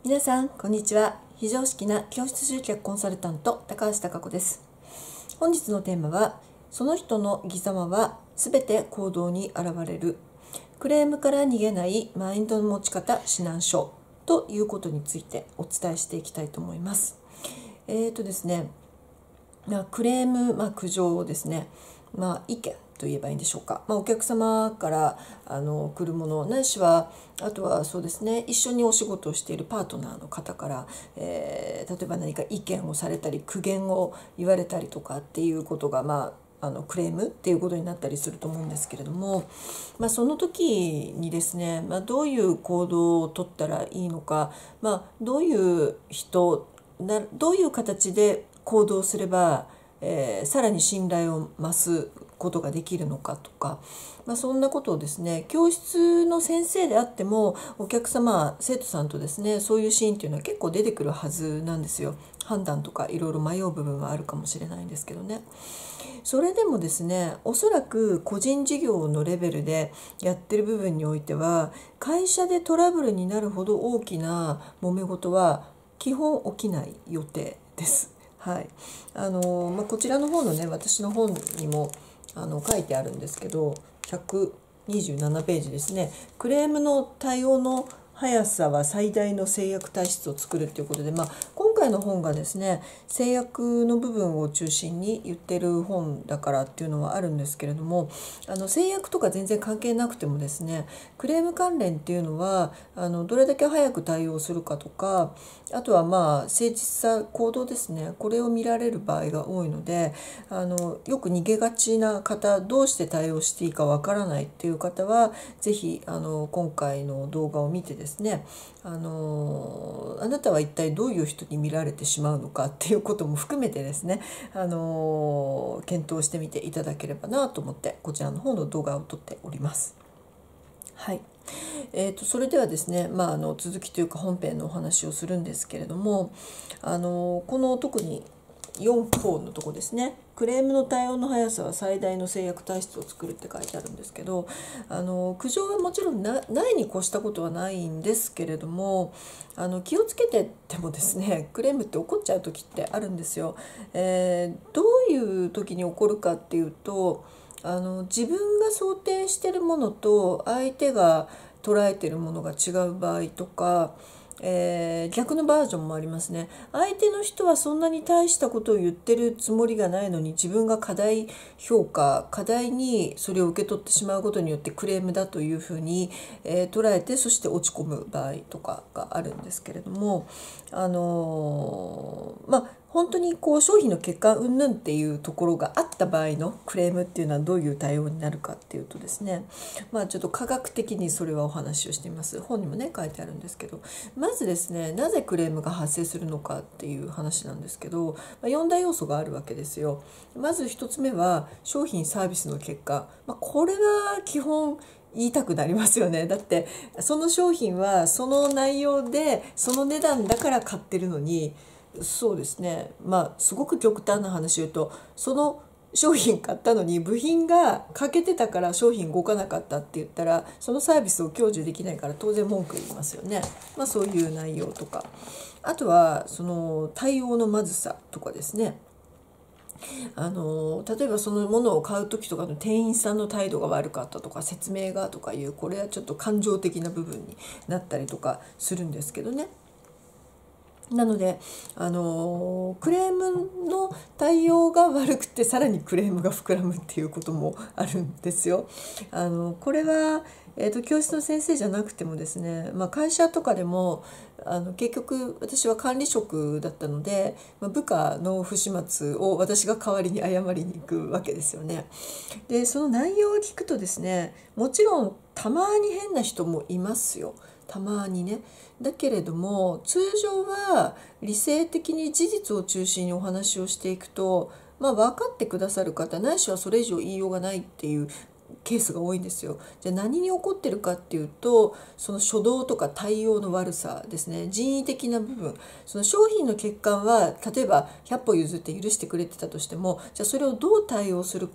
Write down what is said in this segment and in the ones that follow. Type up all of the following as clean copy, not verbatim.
皆さんこんにちは。非常識な教室集客コンサルタント高橋貴子です。本日のテーマは、その人の生き様はすべて行動に現れる、クレームから逃げないマインドの持ち方指南書ということについてお伝えしていきたいと思います。ですね、クレーム、苦情ですね、意見と言えばいいんでしょうか。お客様から来るものないしは、あとはそうですね、一緒にお仕事をしているパートナーの方から、例えば何か意見をされたり苦言を言われたりとかっていうことが、クレームっていうことになったりすると思うんですけれども、その時にですね、どういう行動をとったらいいのか、どういうどういう形で行動すれば、さらに信頼を増すことができるのかとか、そんなことをですね、教室の先生であってもお客様生徒さんとですね、そういうシーンっていうのは結構出てくるはずなんですよ。判断とかいろいろ迷う部分はあるかもしれないんですけどね。それでもですね、おそらく個人事業のレベルでやってる部分においては、会社でトラブルになるほど大きな揉め事は基本起きない予定です。はい。こちらの方のね、私の本にも書いてあるんですけど、127ページですね。クレームの対応の速さは最大の制約体質を作るということで、今回の本がですね、制約の部分を中心に言ってる本だからっていうのはあるんですけれども、制約とか全然関係なくてもですね、クレーム関連っていうのはどれだけ早く対応するかとか、あとは誠実さ、行動ですね、これを見られる場合が多いので、よく逃げがちな方、どうして対応していいかわからないっていう方は、ぜひ今回の動画を見てですね、あなたは一体どういう人に見られてしまうのかっていうことも含めてですね、検討してみていただければなと思って、こちらの方の動画を撮っております。はい。それではですね、続きというか本編のお話をするんですけれども、この特に4項のとこですね、クレームの対応の速さは最大の制約体質を作るって書いてあるんですけど、苦情はもちろんないに越したことはないんですけれども、気をつけてってもですね、クレームって起こっちゃう時ってあるんですよ。どういう時に起こるかっていうと、自分が想定してるものと相手が捉えてるものが違う場合とか、逆のバージョンもありますね。相手の人はそんなに大したことを言ってるつもりがないのに、自分が過大評価、過大にそれを受け取ってしまうことによってクレームだというふうに、捉えて、そして落ち込む場合とかがあるんですけれども、本当に商品の欠陥云々っていうところがあった場合のクレームっていうのはどういう対応になるかっていうとですね、ちょっと科学的にそれはお話をしています。本にもね書いてあるんですけど、まずですね、なぜクレームが発生するのかっていう話なんですけど、4大要素があるわけですよ。まず1つ目は商品サービスの結果、これは基本言いたくなりますよね。だってその商品はその内容でその値段だから買ってるのに、そうですね、すごく極端な話を言うと、その商品買ったのに部品が欠けてたから商品動かなかったって言ったら、そのサービスを享受できないから当然文句言いますよね。そういう内容とか、あとはその対応のまずさとかですね。例えばそのものを買う時とかの店員さんの態度が悪かったとか、説明がとかいう、これはちょっと感情的な部分になったりとかするんですけどね。なのでクレームの対応が悪くて、さらにクレームが膨らむっていうこともあるんですよ。これは、教室の先生じゃなくてもですね、会社とかでも結局私は管理職だったので、部下の不始末を私が代わりに謝りに行くわけですよね。でその内容を聞くとですね、もちろんたまに変な人もいますよ。たまにね。だけれども通常は理性的に事実を中心にお話をしていくと、分かってくださる方、ないしはそれ以上言いようがないっていうケースが多いんですよ。じゃあ何に起こってるかっていうと、その初動とか対応の悪さですね、人為的な部分。その商品の欠陥は例えば100歩譲って許してくれてたとしても、じゃあそれをどう対応するか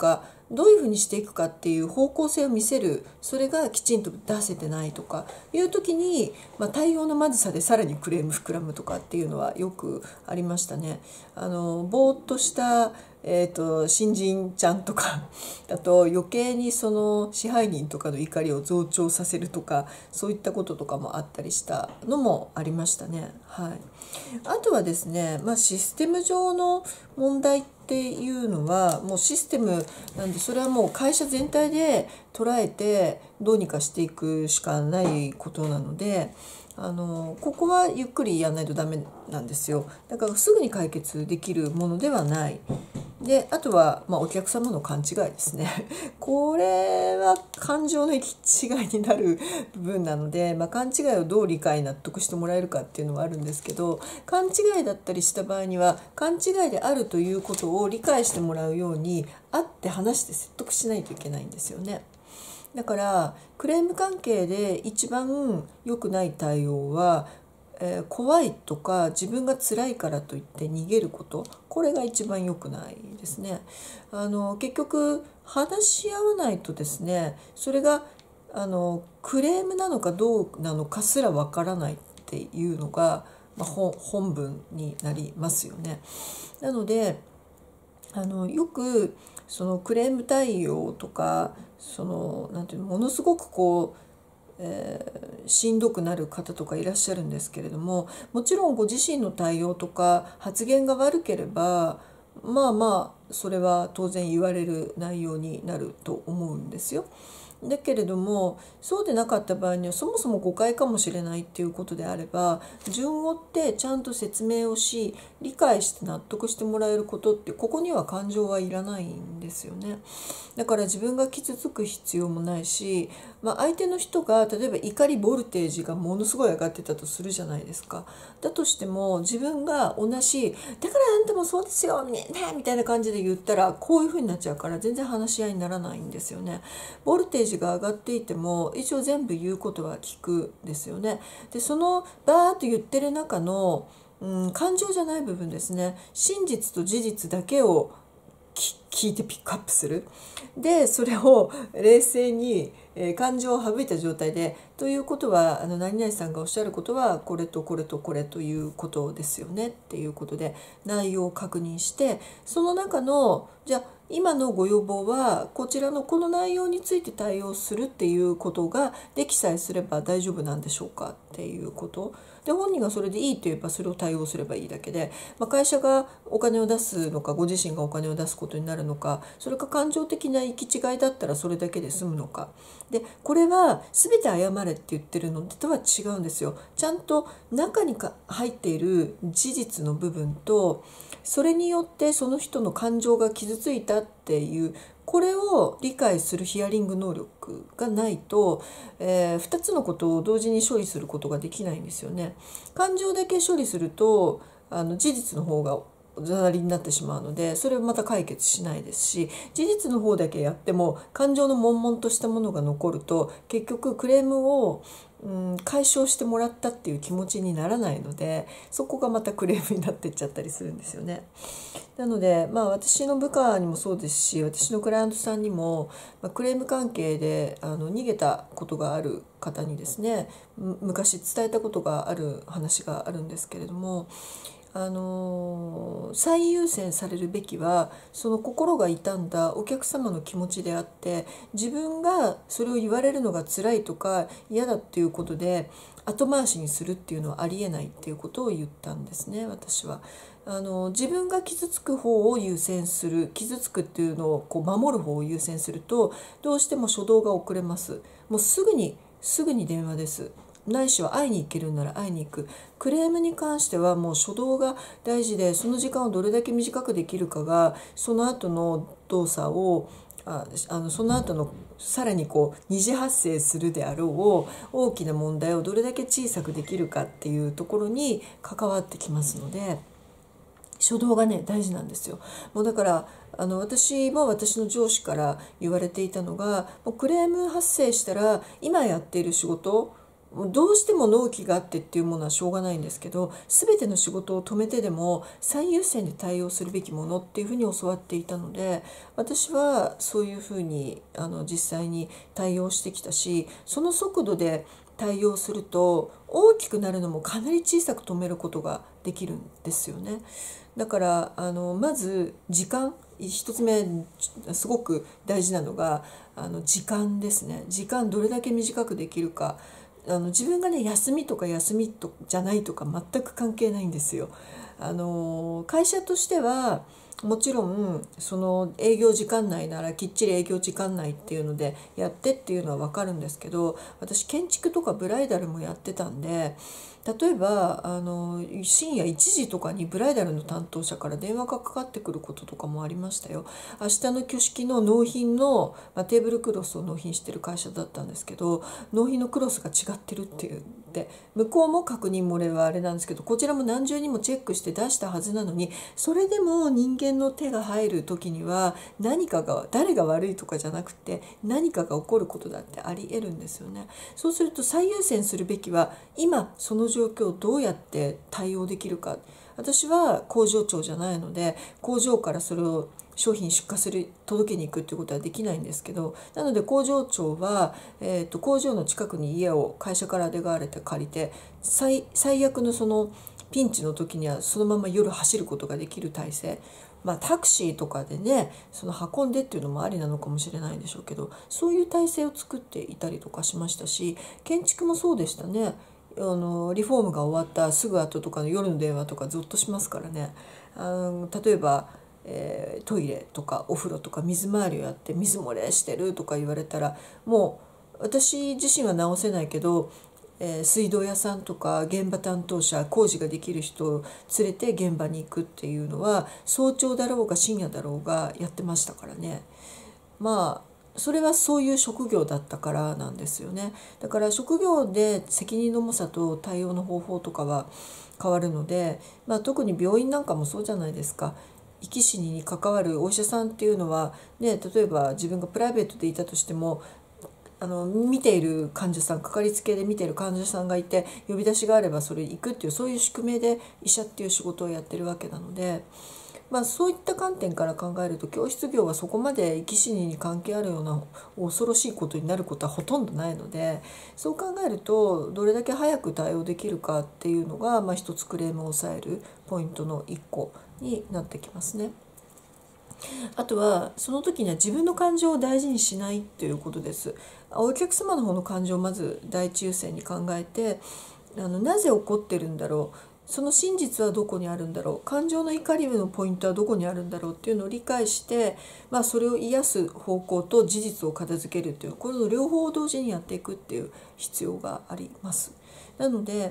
どういうふうにしていくかっていう方向性を見せる、それがきちんと出せてないとかいう時に、対応のまずさでさらにクレーム膨らむとかっていうのはよくありましたね。ぼーっとした、新人ちゃんとかだと余計にその支配人とかの怒りを増長させるとか、そういったこととかもあったりしたのもありましたね。はい、あとはですね、システム上の問題っていうのはもうシステムなんで、それはもう会社全体で捉えてどうにかしていくしかないことなので、ここはゆっくりやらないとダメなんですよ。だからすぐに解決できるものではない。で、あとは、お客様の勘違いですね。これは感情の行き違いになる部分なので、勘違いをどう理解納得してもらえるかっていうのはあるんですけど、勘違いだったりした場合には勘違いであるということを理解してもらうように会って話して説得しないといけないんですよね。だからクレーム関係で一番良くない対応は、怖いとか自分が辛いからといって逃げること、これが一番良くないですね。結局話し合わないとですね、それがクレームなのかどうなのかすらわからないっていうのが、本文になりますよね。なのでよくそのクレーム対応とか、なんていうの、ものすごくしんどくなる方とかいらっしゃるんですけれども、もちろんご自身の対応とか発言が悪ければそれは当然言われる内容になると思うんですよ。だけれどもそうでなかった場合には、そもそも誤解かもしれないっていうことであれば、順を追ってちゃんと説明をし、理解して納得してもらえることって、ここには感情はいらないんですよね。だから自分が傷つく必要もないし、相手の人が例えば怒りボルテージがものすごい上がってたとするじゃないですか。だとしても自分が同じ「だからあんたもそうですよね」みたいな感じで言ったら、こういう風になっちゃうから全然話し合いにならないんですよね。ボルテージが上がっていても一応全部言うことは聞くですよね。でそのバーッと言ってる中の、感情じゃない部分ですね、真実と事実だけを聞いてピックアップする。でそれを冷静に、感情を省いた状態で、ということは何々さんがおっしゃることはこれとこれとこれということですよねっていうことで内容を確認して、その中のじゃあ今のご要望はこちらのこの内容について対応するっていうことができさえすれば大丈夫なんでしょうかっていうことで、本人がそれでいいと言えばそれを対応すればいいだけで、会社がお金を出すのかご自身がお金を出すことになるのか、それか感情的な行き違いだったらそれだけで済むのかで、これは全て謝れって言ってるのとは違うんですよ。ちゃんと中に入っている事実の部分と、それによってその人の感情が傷ついたっていうこれを理解するヒアリング能力がないと、2つのことを同時に処理することができないんですよね。感情だけ処理すると事実の方がおざなりになってしまうので、それをまた解決しないですし、事実の方だけやっても感情の悶々としたものが残ると、結局クレームを解消してもらったっていう気持ちにならないので、そこがまたクレームになってっちゃったりするんですよね。なので私の部下にもそうですし、私のクライアントさんにも、クレーム関係で逃げたことがある方にですね、昔伝えたことがある話があるんですけれども、最優先されるべきはその心が痛んだお客様の気持ちであって、自分がそれを言われるのが辛いとか嫌だっていうことで後回しにするっていうのはありえないっていうことを言ったんですね、私は。自分が傷つく方を優先する、傷つくっていうのを守る方を優先すると、どうしても初動が遅れます。もうすぐに電話です。ないしは会いに行けるなら会いに行く。クレームに関してはもう初動が大事で、その時間をどれだけ短くできるかがその後の動作をその後のさらに二次発生するであろう大きな問題をどれだけ小さくできるかっていうところに関わってきますので、初動がね大事なんですよ。もうだから私も私の上司から言われていたのが、もうクレーム発生したら今やっている仕事どうしても納期があってっていうものはしょうがないんですけど、全ての仕事を止めてでも最優先で対応するべきものっていうふうに教わっていたので、私はそういうふうに実際に対応してきたし、その速度で対応すると大きくなるのもかなり小さく止めることができるんですよね。だからまず時間、一つ目すごく大事なのが時間ですね。時間どれだけ短くできるか。自分がね休みとか休みとじゃないとか全く関係ないんですよ。会社としてはもちろんその営業時間内ならきっちり営業時間内っていうのでやってっていうのは分かるんですけど、私建築とかブライダルもやってたんで、例えば深夜1時とかにブライダルの担当者から電話がかかってくることとかもありましたよ。明日の挙式の納品の、テーブルクロスを納品してる会社だったんですけど、納品のクロスが違ってるって言って、向こうも確認漏れはあれなんですけど、こちらも何重にもチェックして出したはずなのに、それでも人間の手が入る時には誰が悪いとかじゃなくて何かが起こることだってあり得るんですよね。そうすると最優先するべきは今その状況をどうやって対応できるか。私は工場長じゃないので工場からそれを商品出荷する届けに行くっていうことはできないんですけど、なので工場長は、工場の近くに家を会社から出がれて借りて、最悪のそのピンチの時にはそのまま夜走ることができる体制、タクシーとかでねその運んでっていうのもありなのかもしれないんでしょうけど、そういう体制を作っていたりとかしましたし、建築もそうでしたね。リフォームが終わったすぐ後とかの夜の電話とかゾッとしますからね。例えば、トイレとかお風呂とか水回りをやって水漏れしてるとか言われたら、もう私自身は直せないけど、水道屋さんとか現場担当者、工事ができる人を連れて現場に行くっていうのは早朝だろうが深夜だろうがやってましたからね。それはそういう職業だったからなんですよね。だから職業で責任の重さと対応の方法とかは変わるので、特に病院なんかもそうじゃないですか。生き死にに関わるお医者さんっていうのは、例えば自分がプライベートでいたとしても見ている患者さん、かかりつけで見ている患者さんがいて呼び出しがあればそれに行くっていう、そういう宿命で医者っていう仕事をやってるわけなので、そういった観点から考えると教室業はそこまで生き死にに関係あるような恐ろしいことになることはほとんどないので、そう考えるとどれだけ早く対応できるかっていうのが、一つクレームを抑えるポイントの一個になってきますね。あとはその時には自分の感情を大事にしないということです。お客様の方の感情をまず第一優先に考えて、なぜ怒ってるんだろう、その真実はどこにあるんだろう、感情の怒りのポイントはどこにあるんだろうっていうのを理解して、それを癒す方向と事実を片付けるっていう、この両方を同時にやっていくっていう必要があります。なので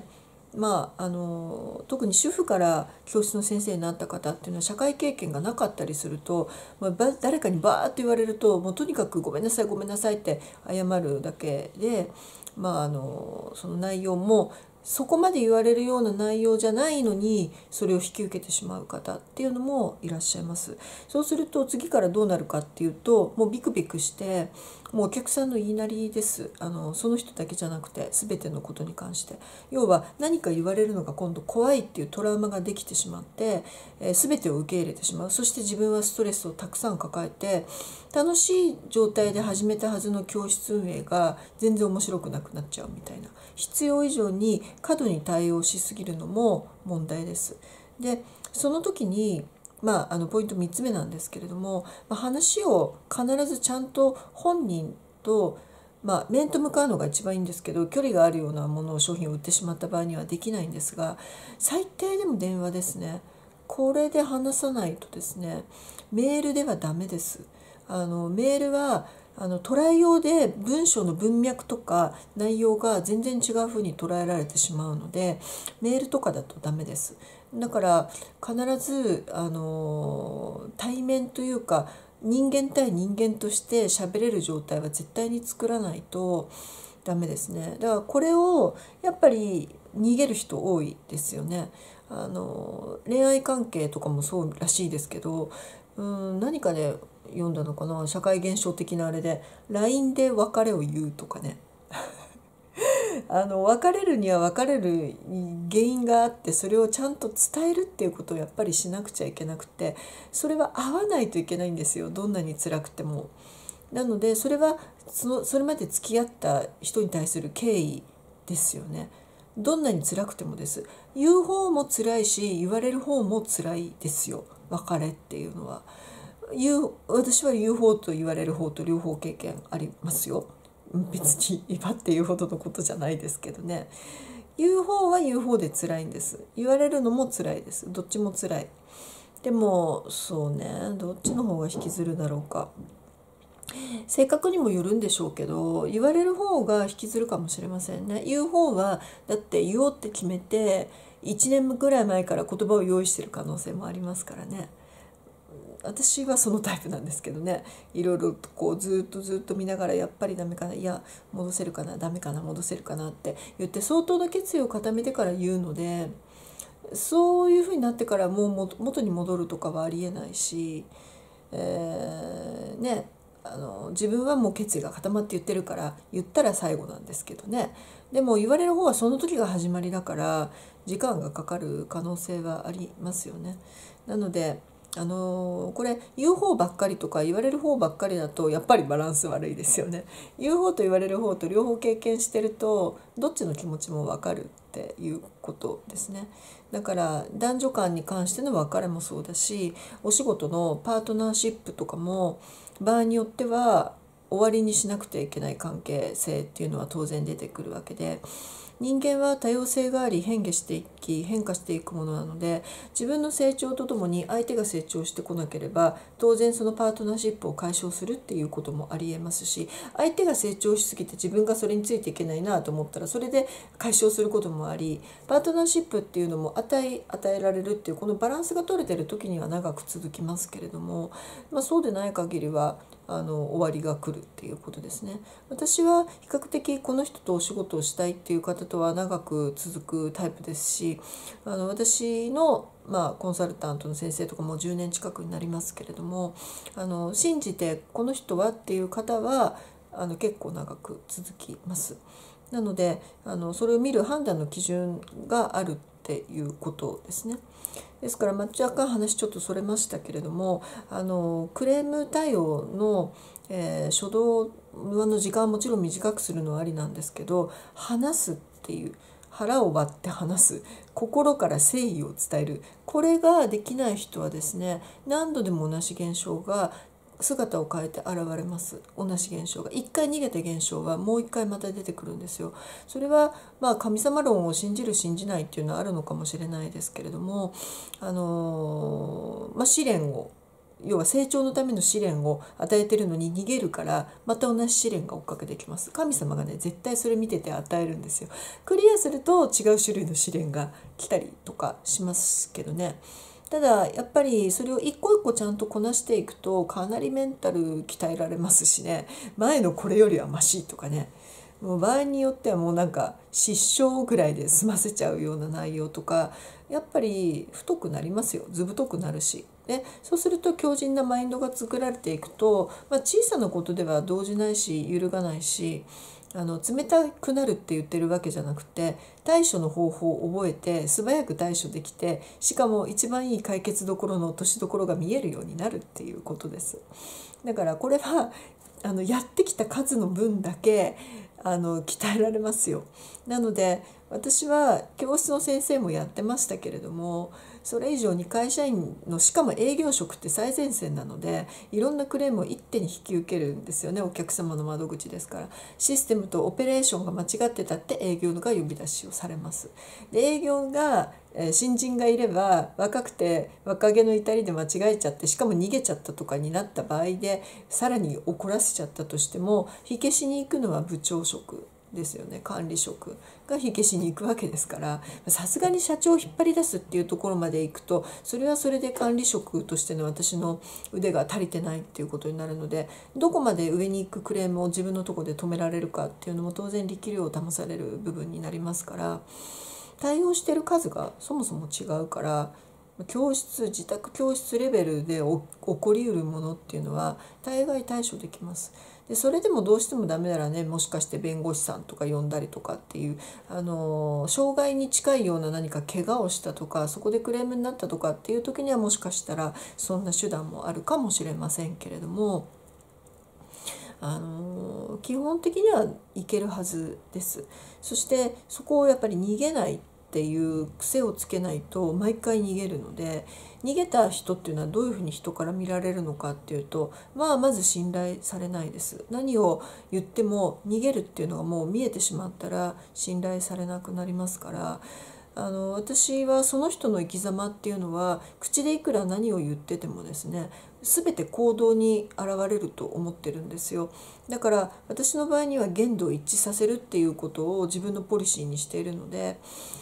特に主婦から教室の先生になった方っていうのは社会経験がなかったりすると、誰かにバーッと言われるともうとにかくごめんなさいごめんなさいって謝るだけで、その内容もそこまで言われるような内容じゃないのにそれを引き受けてしまう方っていうのもいらっしゃいます。そうすると次からどうなるかっていうと、もうビクビクしてもうお客さんの言いなりです。その人だけじゃなくて全てのことに関して、要は何か言われるのが今度怖いっていうトラウマができてしまって、全てを受け入れてしまう。そして自分はストレスをたくさん抱えて楽しい状態で始めたはずの教室運営が全然面白くなくなっちゃうみたいな、必要以上に過度に対応しすぎるのも問題です。でその時にポイント3つ目なんですけれども、話を必ずちゃんと本人と、面と向かうのが一番いいんですけど、距離があるようなものを商品を売ってしまった場合にはできないんですが、最低でも電話ですね。これで話さないとですね、メールではダメです。メールは捉えようで文章の文脈とか内容が全然違う風に捉えられてしまうので、メールとかだとダメです。だから必ず対面というか人間対人間として喋れる状態は絶対に作らないとダメですね。だからこれをやっぱり逃げる人多いですよね。恋愛関係とかもそうらしいですけど、何かで読んだのかな、社会現象的なあれで LINE で別れを言うとかね別れるには別れる原因があって、それをちゃんと伝えるっていうことをやっぱりしなくちゃいけなくて、それは会わないといけないんですよ、どんなに辛くても。なのでそれはそれまで付き合った人に対する敬意ですよね。どんなに辛くてもです。言う方も辛いし、言われる方も辛いですよ、別れっていうのは。私は言う方と言われる方と両方経験ありますよ。別に今っていうほどのことじゃないですけどね。言う方は言う方で辛いんです。言われるのも辛いです。どっちも辛い。でもそうね、どっちの方が引きずるだろうか。性格にもよるんでしょうけど、言われる方が引きずるかもしれませんね。言う方はだって言おうって決めて1年ぐらい前から言葉を用意してる可能性もありますからね。私はそのタイプなんですけどね。いろいろとこうずっと見ながら、やっぱりダメかな、いや戻せるかな、ダメかな、戻せるかなって言って相当な決意を固めてから言うので、そういうふうになってからもう元に戻るとかはありえないし、ね、自分はもう決意が固まって言ってるから言ったら最後なんですけどね。でも言われる方はその時が始まりだから時間がかかる可能性はありますよね。なのでこれ言う方ばっかりとか言われる方ばっかりだとやっぱりバランス悪いですよね。言う方と言われる方と両方経験してるとどっちの気持ちも分かるっていうことですね。だから男女間に関しての別れもそうだし、お仕事のパートナーシップとかも場合によっては終わりにしなくてはいけない関係性っていうのは当然出てくるわけで、人間は多様性があり変化していくものなので、自分の成長とともに相手が成長してこなければ当然そのパートナーシップを解消するっていうこともありえますし、相手が成長しすぎて自分がそれについていけないなと思ったらそれで解消することもあり、パートナーシップっていうのも与えられるっていうこのバランスが取れてる時には長く続きますけれども、そうでない限りは終わりが来るっていうことですね。私は比較的この人とお仕事をしたいっていう方とは長く続くタイプですし、私のコンサルタントの先生とかも10年近くになりますけれども、信じてこの人はっていう方は結構長く続きます。なのでそれを見る判断の基準があるっていうことですね。ですから、若干話ちょっとそれましたけれども、クレーム対応の、初動の時間はもちろん短くするのはありなんですけど、話すっていう、腹を割って話す、心から誠意を伝える、これができない人はですね、何度でも同じ現象が姿を変えて現れます。同じ現象が一回逃げた現象はもう一回また出てくるんですよ。それは神様論を信じる信じないっていうのはあるのかもしれないですけれども、試練を、要は成長のための試練を与えてるのに逃げるからまた同じ試練が追っかけてきます。神様がね絶対それ見てて与えるんですよ。クリアすると違う種類の試練が来たりとかしますけどね。ただやっぱりそれを一個一個ちゃんとこなしていくとかなりメンタル鍛えられますしね、前のこれよりはマシとかね、もう場合によってはもうなんか失笑ぐらいで済ませちゃうような内容とか、やっぱり太くなりますよ。図太くなるし。でそうすると強靭なマインドが作られていくと、小さなことでは動じないし揺るがないし、冷たくなるって言ってるわけじゃなくて、対処の方法を覚えて素早く対処できて、しかも一番いい解決どころの落としどころが見えるようになるっていうことです。だからこれはやってきた数の分だけ鍛えられますよ。なので私は教室の先生もやってましたけれども、それ以上に会社員のしかも営業職って最前線なので、いろんなクレームを一手に引き受けるんですよね。お客様の窓口ですから。システムとオペレーションが間違ってたって営業が呼び出しをされます。で営業が新人がいれば若くて若気の至りで間違えちゃって、しかも逃げちゃったとかになった場合でさらに怒らせちゃったとしても、火消しに行くのは部長職ですよね。管理職が火消しに行くわけですから、さすがに社長を引っ張り出すっていうところまで行くと、それはそれで管理職としての私の腕が足りてないっていうことになるので、どこまで上に行くクレームを自分のところで止められるかっていうのも当然力量を試される部分になりますから、対応してる数がそもそも違うから、自宅教室レベルで起こりうるものっていうのは大概対処できます。 でそれでもどうしてもダメならね、もしかして弁護士さんとか呼んだりとかっていう、障害に近いような何か怪我をしたとか、そこでクレームになったとかっていう時にはもしかしたらそんな手段もあるかもしれませんけれども、基本的にはいけるはずです。そしてそこをやっぱり逃げないっていう癖をつけないと毎回逃げるので、逃げた人っていうのはどういうふうに人から見られるのかっていうと、まず信頼されないです。何を言っても逃げるっていうのがもう見えてしまったら信頼されなくなりますから、私はその人の生き様っていうのは口でいくら何を言っててもですね、全て行動に現れると思ってるんですよ。だから私の場合には限度を一致させるっていうことを自分のポリシーにしているので、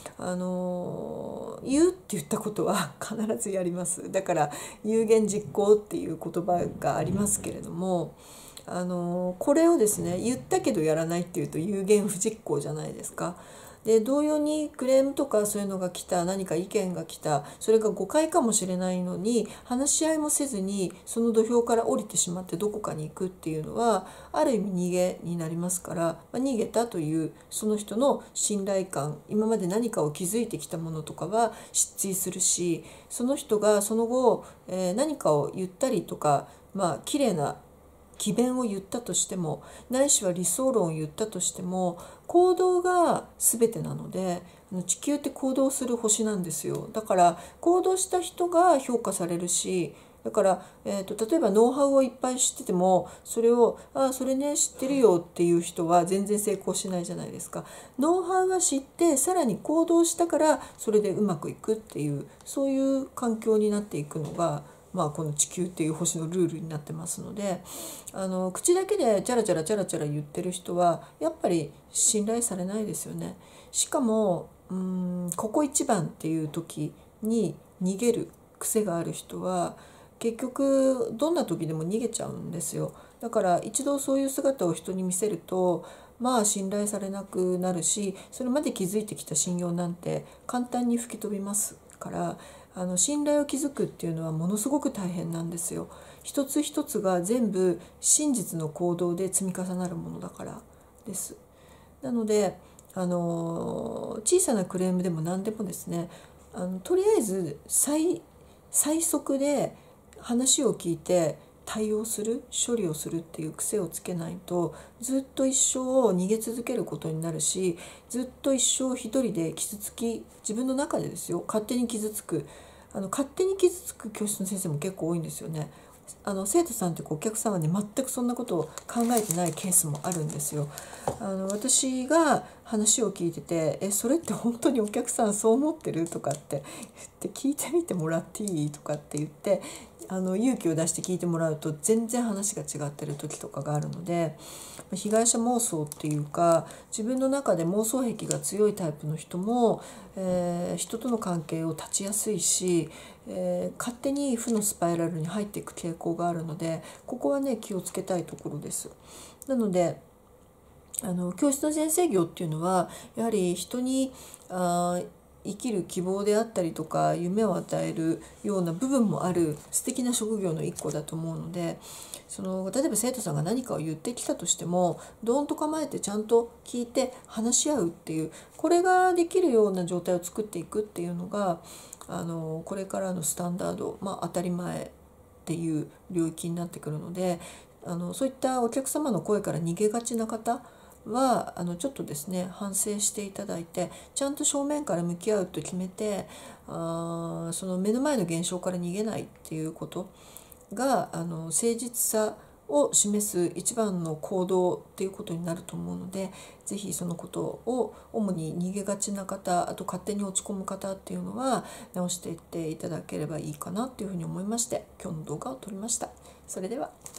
言うって言ったことは必ずやります。だから有言実行っていう言葉がありますけれども、これをですね、言ったけどやらないっていうと有言不実行じゃないですか。で同様にクレームとかそういうのが来た、何か意見が来た、それが誤解かもしれないのに話し合いもせずにその土俵から降りてしまってどこかに行くっていうのはある意味逃げになりますから、逃げたというその人の信頼感、今まで何かを築いてきたものとかは失墜するし、その人がその後、何かを言ったりとか、綺麗な詭弁を言ったとしても、ないしは理想論を言ったとしても、行動が全てなので、地球って行動する星なんですよ。だから行動した人が評価されるし、だから、例えばノウハウをいっぱい知ってても、それをそれね知ってるよっていう人は全然成功しないじゃないですか。ノウハウは知ってさらに行動したからそれでうまくいくっていう、そういう環境になっていくのが、この地球っていう星のルールになってますので、口だけでチャラチャラチャラチャラ言ってる人はやっぱり信頼されないですよね。しかもここ一番っていう時に逃げる癖がある人は結局どんな時でも逃げちゃうんですよ。だから一度そういう姿を人に見せると信頼されなくなるし、それまで築いてきた信用なんて簡単に吹き飛びますから、信頼を築くっていうのはものすごく大変なんですよ。一つ一つが全部真実の行動で積み重なるものだからです。なので小さなクレームでも何でもですね、とりあえず最速で話を聞いて対応する、処理をするっていう癖をつけないと、ずっと一生逃げ続けることになるし、ずっと一生一人で傷つき、自分の中でですよ、勝手に傷つく、勝手に傷つく教室の先生も結構多いんですよね。生徒さんってお客さんはね、全くそんなことを考えてないケースもあるんですよ。私が話を聞いてて「それって本当にお客さんそう思ってる?」とかって言って「聞いてみてもらっていい?」とかって言って勇気を出して聞いてもらうと全然話が違ってる時とかがあるので、被害者妄想っていうか自分の中で妄想癖が強いタイプの人も、人との関係を断ちやすいし、勝手に負のスパイラルに入っていく傾向があるので、ここはね気をつけたいところです。なので教室の先生業っていうのはやはり人に生きる希望であったりとか夢を与えるような部分もある素敵な職業の一個だと思うので、例えば生徒さんが何かを言ってきたとしてもどーんと構えてちゃんと聞いて話し合うっていう、これができるような状態を作っていくっていうのがこれからのスタンダード、当たり前っていう領域になってくるので、そういったお客様の声から逃げがちな方はちょっとですね反省していただいて、ちゃんと正面から向き合うと決めて、その目の前の現象から逃げないっていうことが誠実さを示す一番の行動っていうことになると思うので、ぜひそのことを主に逃げがちな方、あと勝手に落ち込む方っていうのは直していっていただければいいかなっていうふうに思いまして、今日の動画を撮りました。それでは。